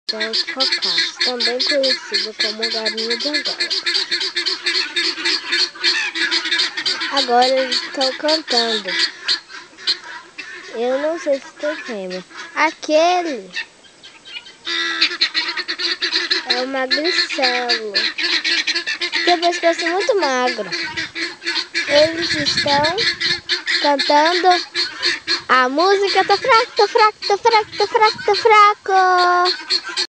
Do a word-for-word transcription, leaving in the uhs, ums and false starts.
são os cocás, também conhecido como galinha de Angola. Agora eles estão cantando. Eu não sei se tem fêmea. Aquele é o magricelo. Tem o pescoço muito magro. Eles estão cantando a música Tô fraco, tô fraco, tô fraco, tô fraco, tô fraco.